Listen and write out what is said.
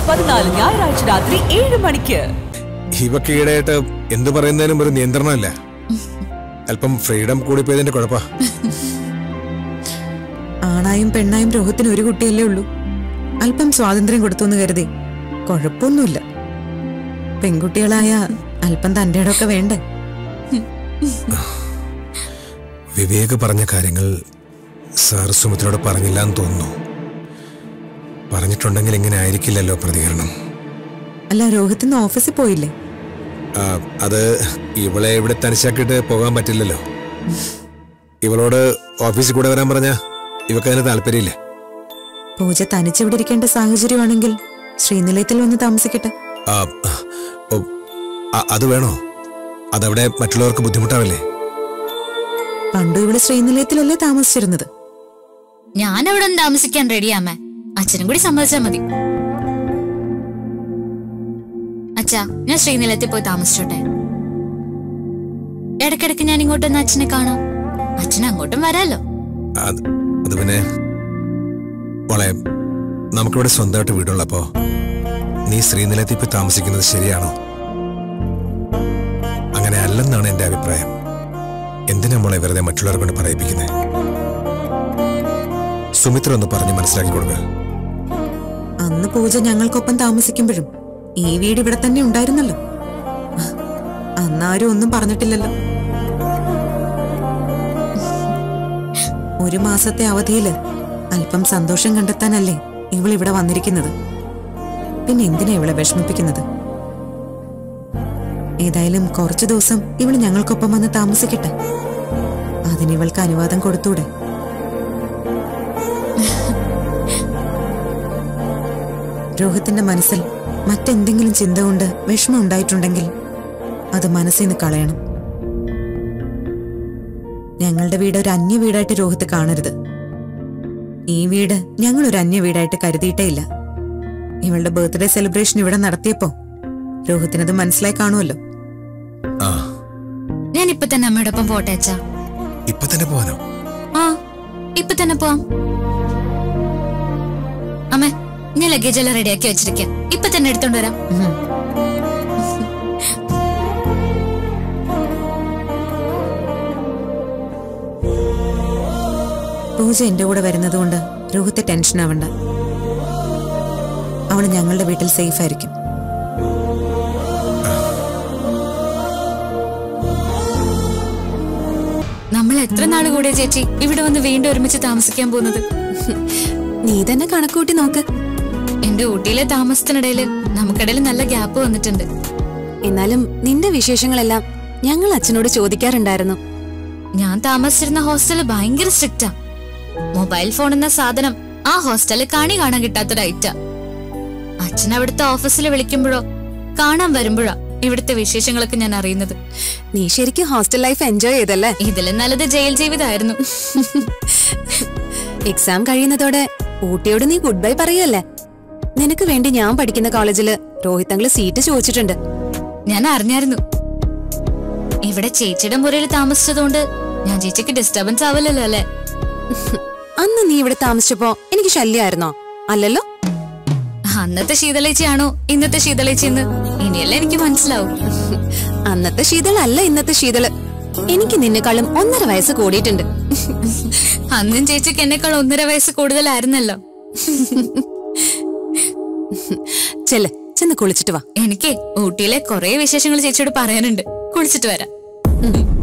14 ഞായറാഴ്ച രാത്രി 7 മണിക്ക്. ഇവക്ക് ഈടായിട്ട് എന്തു പറയുന്നതിനും ഒരു നിയന്ത്രണമില്ല. അല്പം ഫ്രീഡം കൂടിപ്പോയതിന്റെ കുഴപ്പാ. ആണായും പെണ്ണായും രോഹത്തിന് ഒരു കുട്ടിയല്ലേ ഉള്ളൂ. അല്പം സ്വാതന്ത്ര്യം കൊടുത്തു എന്ന് കരുതി കുഴപ്പമൊന്നുമില്ല. പെൺകുട്ടികളായ അല്പം തന്റെ ഇടമൊക്കെ വേണ്ടേ? വിവേക് പറഞ്ഞ കാര്യങ്ങൾ സാർ സുമിത്രയോട് പറഞ്ഞില്ല എന്ന് തോന്നുന്നു. പറഞ്ഞിട്ടുണ്ടെങ്കിൽ ഇങ്ങനെ ആയിരിക്കില്ലല്ലോ പ്രതികരണം. അല്ല, രോഹിത്തിന് ഓഫീസിൽ പോയില്ലേ? അത് ഇവളെ ഇവിടെ തനിച്ചാക്കിയിട്ട് പോകാൻ പറ്റില്ലല്ലോ. ഇവളോട് ഓഫീസിൽ കൂടെ വരാൻ പറഞ്ഞ ഇവക്കതിന് താല്പര്യമില്ല. പൂജ തനിച്ചിവിടെ ഇരിക്കേണ്ട സാഹചര്യമാണെങ്കിൽ ശ്രീനിലയത്തിൽ വന്ന് താമസിക്കട്ടെ. അത് വേണോ? അതവിടെ മറ്റുള്ളവർക്ക് ബുദ്ധിമുട്ടാവില്ലേ? പണ്ടും ഇവിടെ ശ്രീനിലയത്തിലല്ലേ താമസിച്ചിരുന്നത്. ഞാൻ അവിടെ താമസിക്കാൻ റെഡിയാമേ. അച്ഛനും കൂടി സമ്മതിച്ചാൽ മതി. അച്ഛാ, ഞാൻ ശ്രീനിലയത്തിൽ പോയി താമസിച്ചോട്ടെ. ഇടയ്ക്കിടയ്ക്ക് ഞാൻ ഇങ്ങോട്ടൊന്ന് അച്ഛനെ കാണാം. അച്ഛൻ അങ്ങോട്ടും വരാലോ. അത് പിന്നെ മോളെ, നമുക്കിവിടെ സ്വന്തമായിട്ട് വീടുള്ളപ്പോ നീ ശ്രീനിലയത്തിൽ പോയി താമസിക്കുന്നത് ശരിയാണോ? അങ്ങനെ അല്ലെന്നാണ് എന്റെ അഭിപ്രായം. എന്തിനാ മോളെ വെറുതെ മറ്റുള്ളവരെ കൊണ്ട് പറയിപ്പിക്കുന്നത്? സുമിത്ര ഒന്ന് പറഞ്ഞ് മനസ്സിലാക്കി കൊടുക്കുക. അന്ന് പൂജ ഞങ്ങൾക്കൊപ്പം താമസിക്കുമ്പോഴും ഈ വീട് ഇവിടെ തന്നെ ഉണ്ടായിരുന്നല്ലോ. അന്നാരും ഒന്നും പറഞ്ഞിട്ടില്ലല്ലോ. ഒരു മാസത്തെ അവധിയില് അല്പം സന്തോഷം കണ്ടെത്താനല്ലേ ഇവളിവിടെ വന്നിരിക്കുന്നത്. പിന്നെ എന്തിനാ ഇവളെ വിഷമിപ്പിക്കുന്നത്? ഏതായാലും കുറച്ചു ദിവസം ഇവള് ഞങ്ങൾക്കൊപ്പം വന്ന് താമസിക്കട്ടെ. അതിനിവൾക്ക് അനുവാദം കൊടുത്തൂടെ? രോഹിത്തിന്റെ മനസ്സിൽ മറ്റെന്തെങ്കിലും ചിന്ത കൊണ്ട് വിഷമം ഉണ്ടായിട്ടുണ്ടെങ്കിൽ അത് മനസ്സിൽ നിന്ന് കളയണം. ഞങ്ങളുടെ വീട് ഒരു അന്യ വീടായിട്ട് രോഹിത്ത് കാണരുത്. ഈ വീട് ഞങ്ങൾ ഒരു അന്യ വീടായിട്ട് കരുതിയിട്ടേ ഇല്ല. ഇവളുടെ ബർത്ത്ഡേ സെലിബ്രേഷൻ ഇവിടെ നടത്തിയപ്പോ രോഹിത്തിനത് മനസ്സിലായി കാണുമല്ലോ. ഞാൻ ഇപ്പൊ തന്നെ അമ്മയോടൊപ്പം പോട്ടെ അച്ഛാ. ഇപ്പൊ തന്നെ പോവാനോ? ആ, ഇപ്പൊ തന്നെ പോവാം. അമ്മേ, ഞാൻ ലഗേജ് എല്ലാം റെഡിയാക്കി വെച്ചിരിക്കാം. ഇപ്പൊ തന്നെ എടുത്തോണ്ട് വരാം. പൂജ എന്റെ കൂടെ വരുന്നത് കൊണ്ട് രോഹിത്ത് ടെൻഷൻ ആവണ്ട. അവള് ഞങ്ങളുടെ വീട്ടിൽ സേഫ് ആയിരിക്കും. നമ്മൾ എത്ര നാള് കൂടെ ചേച്ചി ഇവിടെ വന്ന് വീണ്ടും ഒരുമിച്ച് താമസിക്കാൻ പോകുന്നത്? നീ തന്നെ കണക്കൂട്ടി നോക്ക്. എന്റെ ഊട്ടിയിലെ താമസത്തിനിടയില് നമുക്കിടയിൽ നല്ല ഗ്യാപ്പ് വന്നിട്ടുണ്ട്. എന്നാലും നിന്റെ വിശേഷങ്ങളെല്ലാം ഞങ്ങൾ അച്ഛനോട് ചോദിക്കാറുണ്ടായിരുന്നു. ഞാൻ താമസിച്ചിരുന്ന ഹോസ്റ്റല് ഭയങ്കര സ്ട്രിക്റ്റാ. മൊബൈൽ ഫോൺ എന്ന സാധനം ആ ഹോസ്റ്റലിൽ കാണാൻ കിട്ടാത്തൊരൈറ്റാ. അച്ഛൻ അവിടുത്തെ ഓഫീസിൽ വിളിക്കുമ്പോഴോ കാണാൻ വരുമ്പോഴോ ഇവിടുത്തെ വിശേഷങ്ങളൊക്കെ ഞാൻ അറിയുന്നത്. നീ ശരിക്കും ഹോസ്റ്റൽ ലൈഫ് എൻജോയ് ചെയ്തല്ലേ? ഇതിലും നല്ലത് ജയിൽ ജീവിതമായിരുന്നു. എക്സാം കഴിയുന്നതോടെ ഊട്ടിയോട് നീ ഗുഡ് ബൈ പറയല്ലേ? നിനക്ക് വേണ്ടി ഞാൻ പഠിക്കുന്ന കോളേജില് രോഹിത്തങ്ങള് സീറ്റ് ചോദിച്ചിട്ടുണ്ട്. ഞാൻ അറിഞ്ഞായിരുന്നു. ഇവിടെ ചേച്ചിയുടെ മുറിയിൽ താമസിച്ചതുകൊണ്ട് ഞാൻ ചേച്ചിക്ക് ഡിസ്റ്റർബൻസ് ആവില്ലല്ലോ അല്ലേ? അന്ന് നീ ഇവിടെ താമസിച്ചപ്പോ എനിക്ക് ശല്യമായിരുന്നോ? അല്ലല്ലോ. അന്നത്തെ ശീതളേച്ചിയാണോ ഇന്നത്തെ ശീതളേച്ചി എന്ന് ഇനിയല്ല എനിക്ക് മനസ്സിലാവും. അന്നത്തെ ശീതളല്ല ഇന്നത്തെ ശീതള്. എനിക്ക് നിന്നെക്കാളും 1.5 വയസ്സ് കൂടിയിട്ടുണ്ട്. അന്നും ചേച്ചിക്ക് എന്നെക്കാൾ 1.5 വയസ്സ് കൂടുതലായിരുന്നല്ലോ. ചെന്ന് കുളിച്ചിട്ട് വാ. എനിക്ക് ഊട്ടിയിലെ കുറെ വിശേഷങ്ങൾ ചേച്ചിയോട് പറയാനുണ്ട്. കുളിച്ചിട്ട് വരാം.